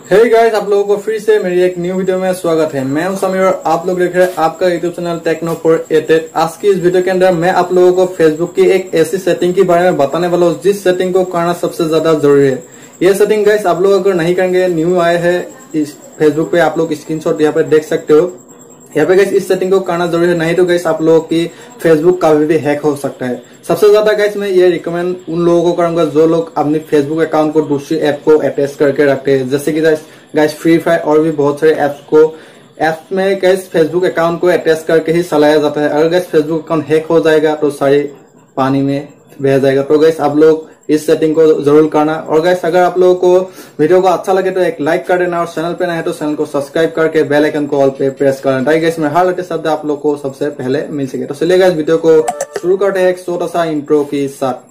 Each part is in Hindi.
हे गाइस, आप लोगों को फिर से मेरी एक न्यू वीडियो में स्वागत है। मैं हूं समीर और आप लोग देख रहे हैं आपका YouTube channel techno for ated. आज की इस वीडियो के अंदर मैं आप लोगों को फेसबुक की एक ऐसी सेटिंग के बारे में बताने वाला हूं जिस सेटिंग को करना सबसे ज्यादा जरूरी है। ये सेटिंग गाइस आप लोग अगर नहीं करेंगे, न्यू आए हैं इस फेसबुक पे, आप लोग स्क्रीनशॉट यहाँ पे देख सकते हो। यहाँ पे गाइस इस सेटिंग को करना जरूरी है, नहीं तो गाइस आप लोगों की फेसबुक कभी भी हैक हो सकता है। सबसे ज्यादा गाइस मैं ये रिकमेंड उन लोगों को करूंगा जो लोग अपने फेसबुक अकाउंट को दूसरी ऐप को अटैच करके रखते हैं, जैसे कि गाइस फ्री फायर और भी बहुत सारे ऐप्स में गाइस फेसबुक अकाउंट को अटैच करके ही चलाया जाता है। अगर गाइस फेसबुक अकाउंट हैक हो जाएगा तो सारे पानी में बह जाएगा। तो गाइस आप लोग इस सेटिंग को जरूर करना। और गाइस अगर आप लोगों को वीडियो को अच्छा लगे तो एक लाइक कर देना और चैनल पे नए हैं तो चैनल को सब्सक्राइब करके बेल आइकन को ऑल पे प्रेस करना, ताकि गाइस मैं हर लेटेस्ट शब्द आप लोग को सबसे पहले मिल सके। तो चलिए गाइस वीडियो को शुरू करते हैं एक छोटा सा इंट्रो के साथ।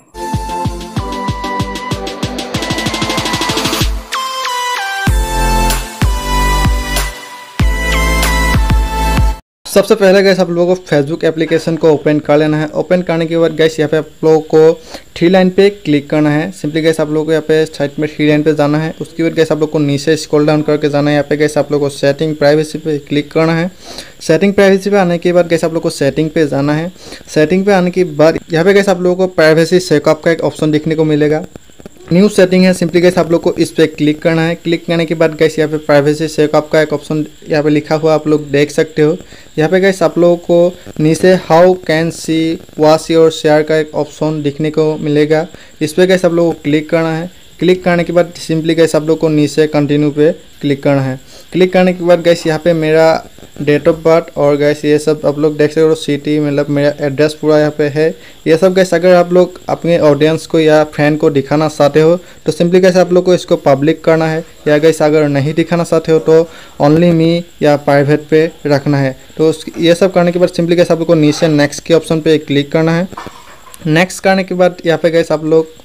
सबसे पहले गाइस आप लोगों को फेसबुक एप्लीकेशन को ओपन कर लेना है। ओपन करने के बाद गाइस यहाँ पे आप लोगों को थ्री लाइन पे क्लिक करना है। सिंपली गाइस आप लोगों को यहाँ पे साइड में थ्री लाइन पे जाना है। उसके बाद गाइस आप लोग को नीचे स्क्रॉल डाउन करके जाना है। यहाँ पे गाइस आप लोग को सेटिंग प्राइवेसी पे क्लिक करना है। सेटिंग प्राइवेसी पे आने के बाद गाइस आप लोग को सेटिंग पे जाना है। सेटिंग पे आने के बाद यहाँ पे गाइस आप लोगों को प्राइवेसी सेटअप का एक ऑप्शन देखने को मिलेगा। न्यू सेटिंग है, सिंपली गाइस आप लोग को इस पे क्लिक करना है। क्लिक करने के बाद गाइस यहाँ पे प्राइवेसी सेटअप का एक ऑप्शन यहाँ पे लिखा हुआ आप लोग देख सकते हो। यहाँ पे गाइस आप लोगों को नीचे how can see watch your share का एक ऑप्शन दिखने को मिलेगा। इस पे गाइस आप लोग को क्लिक करना है। क्लिक करने के बाद सिंपली गाइस आप लोग को नीचे कंटिन्यू पे क्लिक करना है। क्लिक करने के बाद गाइस यहाँ पे मेरा डेट ऑफ बर्थ और गाइस ये सब आप लोग देख सकते हो, सिटी मतलब मेरा एड्रेस पूरा यहाँ पे है। ये सब गाइस अगर आप लोग अपने ऑडियंस को या फ्रेंड को दिखाना चाहते हो तो सिंपली गाइस आप लोग को इसको पब्लिक करना है, या गाइस अगर नहीं दिखाना चाहते हो तो ओनली मी या प्राइवेट पे रखना है। तो ये सब करने के बाद सिंपली गाइस आप लोग को नीचे नेक्स्ट के ऑप्शन पे क्लिक करना है। नेक्स्ट करने के बाद यहाँ पे गाइस आप लोग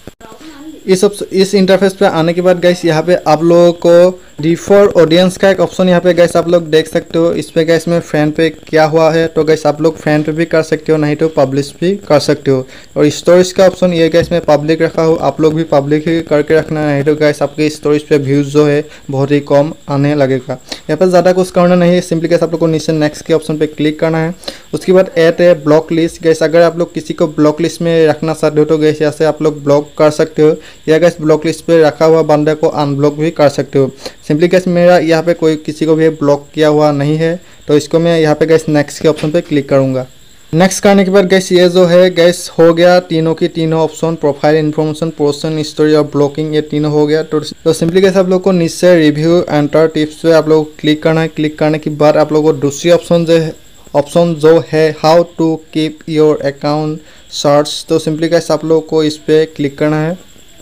इस इंटरफेस पे आने के बाद गाइस यहाँ पे आप लोगों को डिफॉल्ट ऑडियंस का एक ऑप्शन यहाँ पे गाइस आप लोग देख सकते हो। इस पे गाइस में फ्रेंड पे क्या हुआ है तो गाइस आप लोग फ्रेंड पे भी कर सकते हो, नहीं तो पब्लिश भी कर सकते हो। और स्टोरेज का ऑप्शन ये गाइस में पब्लिक रखा हो, आप लोग भी पब्लिक ही करके रखना, नहीं तो गाइस आपके स्टोरेज पे व्यूज जो है बहुत ही कम आने लगेगा। यहाँ पर ज़्यादा कुछ करना नहीं है, सिंपली गाइस आप लोग को नीचे नेक्स्ट के ऑप्शन पे क्लिक करना है। उसके बाद ऐड है ब्लॉक लिस्ट। गाइस अगर आप लोग किसी को ब्लॉक लिस्ट में रखना चाहते हो तो गाइस यहाँ से आप लोग ब्लॉक कर सकते हो, या गाइस ब्लॉक लिस्ट पे रखा हुआ बंदे को अनब्लॉक भी कर सकते हो। सिंपली गाइस मेरा यहाँ पे कोई किसी को भी ब्लॉक किया हुआ नहीं है तो इसको मैं यहाँ पे गाइस नेक्स्ट के ऑप्शन पे क्लिक करूँगा। नेक्स्ट करने के बाद गाइस ये जो है गाइस हो गया तीनों की तीनों option, profile information, person history और ब्लॉकिंग, ये तीनों हो गया। तो सिंपली गाइस आप लोग को नीचे रिव्यू एंटर टिप्स पे आप लोग क्लिक करना है। क्लिक करने के बाद आप लोगों को दूसरी ऑप्शन जो है how to keep your account search, तो सिंपली गाइस आप लोग को इस पे क्लिक करना है।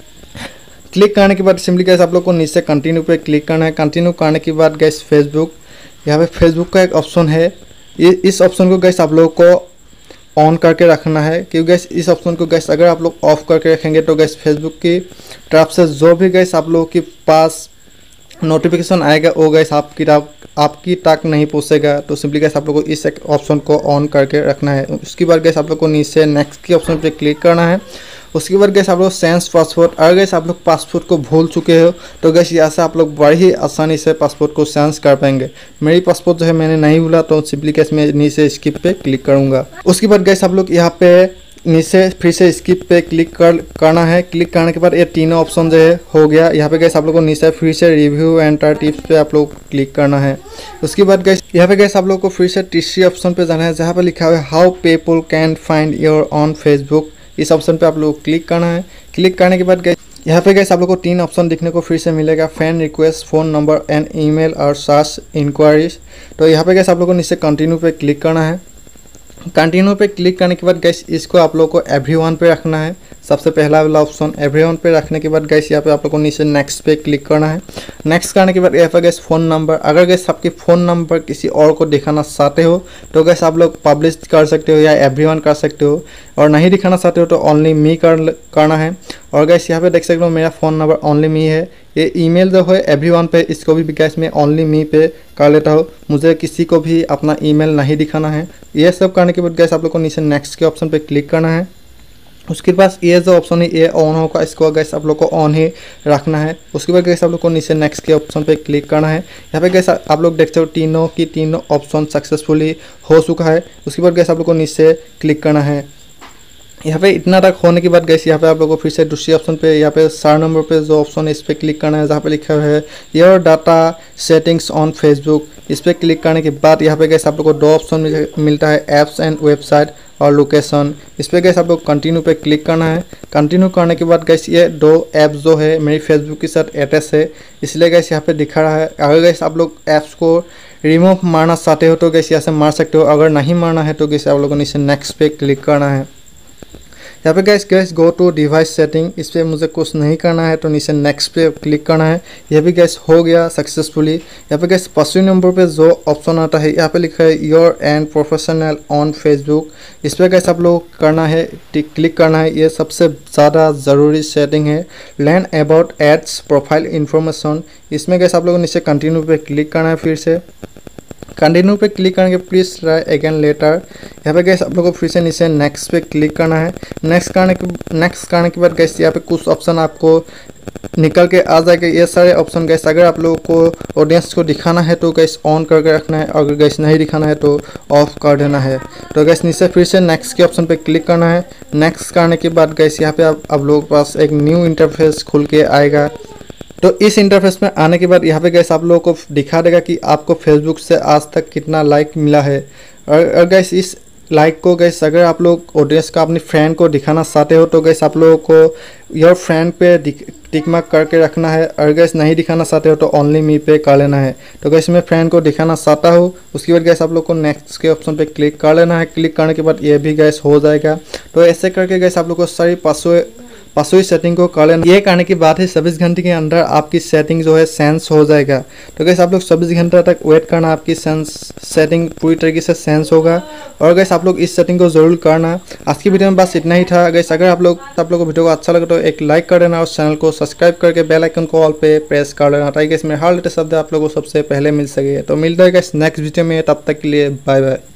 क्लिक करने के बाद सिंपली गाइस आप लोग को नीचे कंटिन्यू पे क्लिक करना है। कंटिन्यू करने के बाद गाइस फेसबुक, यहाँ पे फेसबुक का एक ऑप्शन है, इस ऑप्शन को गाइस आप लोग को ऑन करके रखना है, क्योंकि गाइस इस ऑप्शन को गाइस अगर आप लोग ऑफ करके रखेंगे तो गाइस फेसबुक की तरफ से जो भी गाइस आप लोगों के पास नोटिफिकेशन आएगा वो गाइस आपकी तक नहीं पहुंचेगा। तो सिंपली गाइस आप लोग को इस ऑप्शन को ऑन करके रखना है। उसके बाद गाइस आप लोग को नीचे नेक्स्ट के ऑप्शन पे क्लिक करना है। उसके बाद गैस आप लोग सेंस पासवर्ड, अगर गैस आप लोग पासवर्ड को भूल चुके हो तो गैस यहाँ से आप लोग बड़ी ही आसानी से पासवर्ड को सेंस कर पाएंगे। मेरी पासवर्ड जो है मैंने नहीं भूला तो सिंपली गैस मैं नीचे स्किप पे क्लिक करूँगा। उसके बाद गैस आप लोग यहाँ पे नीचे फिर से स्किप पे क्लिक करना है। क्लिक करने के बाद ये तीनों ऑप्शन जो है हो गया। यहाँ पे गैस आप लोग को नीचे फिर से रिव्यू एंटर टिप्स पे आप लोग क्लिक करना है। उसके बाद गैस यहाँ पे गैस आप लोग को फिर से तीसरी ऑप्शन पे जाना है, जहाँ पे लिखा हुआ है how people can find your on Facebook. इस ऑप्शन पे आप लोग को क्लिक करना है। क्लिक करने के बाद गैस यहाँ पे गैस आप लोग को तीन ऑप्शन दिखने को फिर से मिलेगा, friend request, phone number and email और सर्च इंक्वायरीज। तो यहाँ पे गैस आप लोग को नीचे कंटिन्यू पे क्लिक करना है। कंटिन्यू पे क्लिक करने के बाद गैस इसको आप लोग को एवरीवन पे रखना है। सबसे पहला वाला ऑप्शन एवरीवन पे रखने के बाद गैस यहाँ पे आप लोग को नीचे नेक्स्ट पे क्लिक करना है। नेक्स्ट करने के बाद यहाँ पे गैस फ़ोन नंबर, अगर गैस आपके फ़ोन नंबर किसी और को दिखाना चाहते हो तो गैस आप लोग पब्लिश कर सकते हो या एवरीवन कर सकते हो, और नहीं दिखाना चाहते हो तो ओनली मी करना है। और गैस यहाँ पे देख सकते हो मेरा फ़ोन नंबर ओनली मी है। ये ईमेल जो है एवरीवन पे, इसको भी गैस मैं ओनली मी पे कर लेता हूँ, मुझे किसी को भी अपना ईमेल नहीं दिखाना है। ये सब करने के बाद गैस आप लोग को नीचे नेक्स्ट के ऑप्शन पे क्लिक करना है। उसके पास ये जो ऑप्शन है ये ऑन होगा, इसको गैस आप लोग को ऑन ही रखना है। उसके बाद गैस आप लोग को नीचे नेक्स्ट के ऑप्शन पे क्लिक करना है। यहाँ पे गैस आप लोग देखते हो तीनों ऑप्शन सक्सेसफुली हो चुका है। उसके बाद गैस आप लोग को नीचे क्लिक करना है। यहाँ पे इतना तक होने के बाद गैस यहाँ पे आप लोगों को फिर से दूसरी ऑप्शन पे यहाँ पे 4 नंबर पे जो ऑप्शन है इस पर क्लिक करना है, जहाँ पे लिखा हुआ है your data settings on Facebook. इस पर क्लिक करने के बाद यहाँ पे गैस आप लोग को 2 ऑप्शन मिलता है, ऐप्स एंड वेबसाइट और लोकेशन। इस पर गैस आप लोग कंटिन्यू पे क्लिक करना है। कंटिन्यू करने के बाद गैस ये 2 ऐप्स जो है मेरी फेसबुक के साथ अटैच है, इसलिए गैस यहाँ पे दिखा रहा है। अगर गैस आप लोग ऐप्स को रिमूव मारना चाहते हो तो गैस यहाँ से मार सकते हो, अगर नहीं मारना है तो गैस आप लोगों को नीचे नेक्स्ट पे क्लिक करना है। यहाँ पे guys go to device setting, इस पर मुझे कुछ नहीं करना है तो नीचे नेक्स्ट पे क्लिक करना है। यह भी गैस हो गया सक्सेसफुली। यहाँ पे गैस 5वें नंबर पे जो ऑप्शन आता है यहाँ पे लिखा है your and professional on Facebook. इस पर गैस आप लोग करना है, क्लिक करना है। ये सबसे ज़्यादा ज़रूरी सेटिंग है। Learn about ads profile information, इसमें गैस आप लोगों को नीचे कंटिन्यू पे क्लिक करना है। फिर से कंटिन्यू पे क्लिक करके प्लीज ट्राई अगेन लेटर। यहाँ पे गैस आप लोगों को फिर से नीचे नेक्स्ट पे क्लिक करना है। नेक्स्ट करने के बाद गैस यहाँ पे कुछ ऑप्शन आपको निकल के आ जाएगा। ये सारे ऑप्शन गैस अगर आप लोगों को ऑडियंस को दिखाना है तो गैस ऑन करके रखना है, अगर गैस नहीं दिखाना है तो ऑफ कर देना है। तो गैस नीचे फिर से नेक्स्ट के ऑप्शन पे क्लिक करना है। नेक्स्ट करने के बाद गैस यहाँ पे आप लोगों के पास एक न्यू इंटरफेस खुल के आएगा। तो इस इंटरफेस में आने के बाद यहाँ पे गैस आप लोगों को दिखा देगा कि आपको फेसबुक से आज तक कितना लाइक मिला है। और गैस इस लाइक को गैस अगर आप लोग ऑडियंस का अपने फ्रेंड को दिखाना चाहते हो तो गैस आप लोगों को योर फ्रेंड पे टिक मार्क करके रखना है। और गैस नहीं दिखाना चाहते हो तो ओनली मी पे कर लेना है। तो गैस मैं फ्रेंड को दिखाना चाहता हूँ। उसके बाद गैस आप लोग को नेक्स्ट के ऑप्शन पे क्लिक कर लेना है। क्लिक करने के बाद ये भी गैस हो जाएगा। तो ऐसे करके गैस आप लोग को सारी पासवर्ड सेटिंग को कर लेना। ये करने के बाद ही 24 घंटे के अंदर आपकी सेटिंग जो है सेंस हो जाएगा। तो गैस आप लोग 24 घंटे तक वेट करना, आपकी सेटिंग पूरी तरीके से सेंस होगा। और गैस आप लोग इस सेटिंग को जरूर करना। आज की वीडियो में बस इतना ही था। गैस अगर आप लोग को वीडियो को अच्छा लगे तो एक लाइक कर देना और चैनल को सब्सक्राइब करके बेल आइकन को ऑल पे प्रेस कर लेना, ताकि इसमें हर लेटेस्ट शब्द आप लोगों को सबसे पहले मिल सके। तो मिलता है गैस नेक्स्ट वीडियो में, तब तक के लिए बाय बाय।